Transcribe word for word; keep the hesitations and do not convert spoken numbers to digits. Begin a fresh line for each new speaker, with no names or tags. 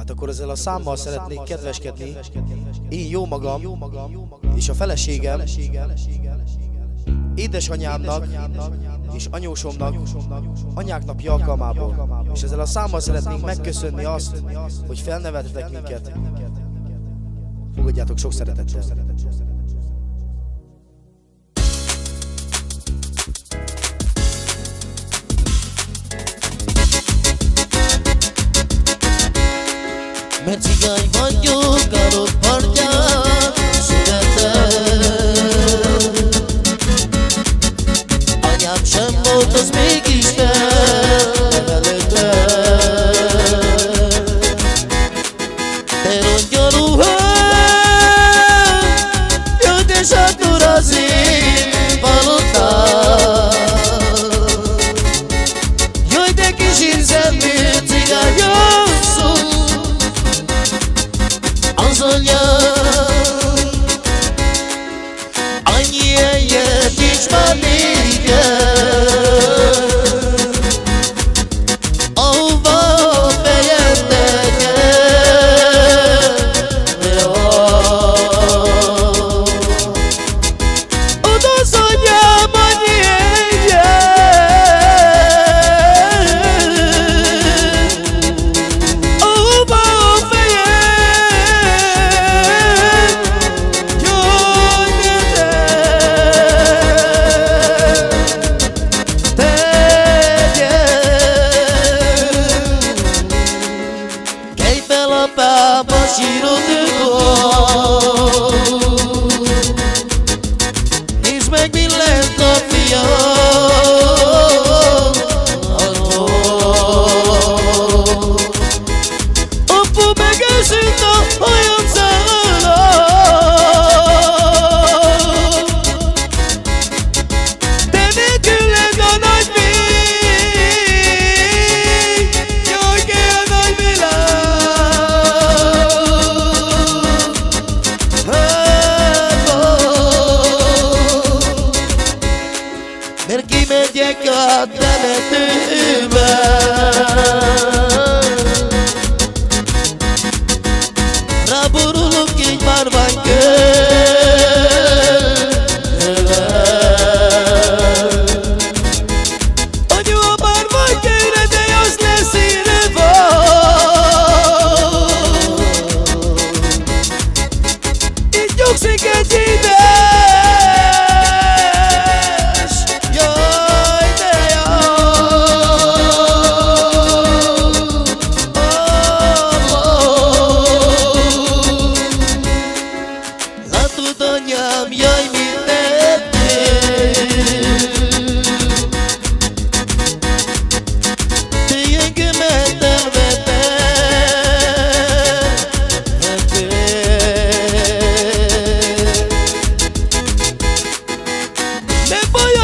Hát akkor ezzel a számmal szeretnék kedveskedni. Én jó magam és a feleségem édesanyámnak és anyósomnak anyák napja alkalmából. És ezzel a számmal szeretnénk megköszönni azt, hogy felneveltetek minket. Fogadjátok sok szeretettel.
Mert cigány vagyok, a partján született. Anyám sem volt, az mégis felnevelődött. Te rongyoló hely, jött és akkor az én palotám. Jaj, de kis írzemű cigány szó, az anyám, annyi egyet nincs már négen, ahova a fejem tegyen. Ott az anyám, annyi egyet, ahova a fejem nézd meg, mi lett a fiam. Apu megeszült a hajam szállal. Te nélküled a nagy még, jaj, ki a nagy világ. Mert kimegyek a temetőbe, ráborulok egy márványkőre. Anyu, a márványkőre, de az lesz írva. Itt nyugszik egy édes. Anyám, jaj, mit tettél? Te engemet elvetettél. Ne baj,